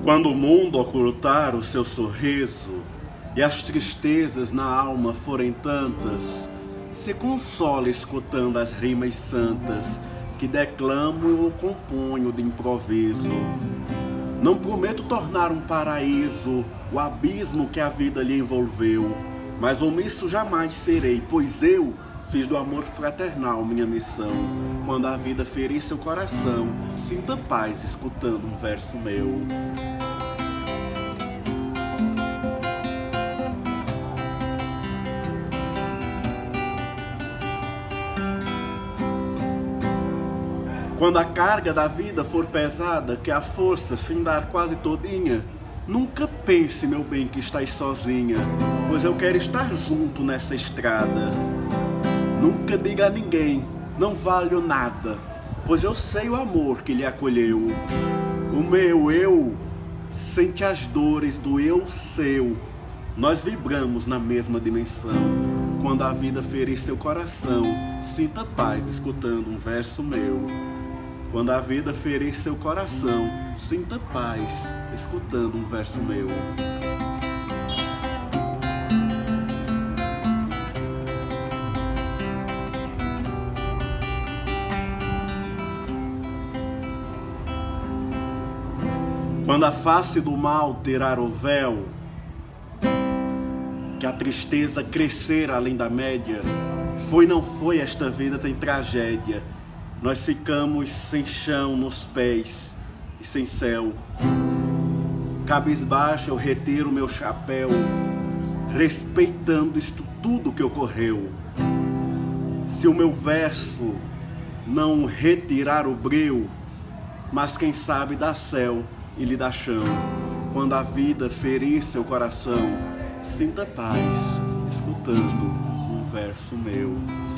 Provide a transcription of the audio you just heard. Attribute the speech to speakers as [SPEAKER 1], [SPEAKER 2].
[SPEAKER 1] Quando o mundo ocultar o seu sorriso e as tristezas na alma forem tantas, se console escutando as rimas santas que declamo ou componho de improviso. Não prometo tornar um paraíso o abismo que a vida lhe envolveu, mas omisso jamais serei, pois eu fiz do amor fraternal minha missão. Quando a vida ferir seu coração, sinta paz escutando um verso meu. Quando a carga da vida for pesada, que a força findar quase todinha, nunca pense, meu bem, que estás sozinha, pois eu quero estar junto nessa estrada. Nunca diga a ninguém, não valho nada, pois eu sei o amor que lhe acolheu. O meu eu sente as dores do eu seu. Nós vibramos na mesma dimensão. Quando a vida ferir seu coração, sinta paz escutando um verso meu. Quando a vida ferir seu coração, sinta paz escutando um verso meu. Quando a face do mal tirar o véu, que a tristeza crescer além da média, foi não foi, esta vida tem tragédia. Nós ficamos sem chão nos pés e sem céu. Cabisbaixo eu retiro meu chapéu, respeitando isto tudo que ocorreu. Se o meu verso não retirar o breu, mas quem sabe dá céu e lhe dá chão. Quando a vida ferir seu coração, sinta paz escutando um verso meu.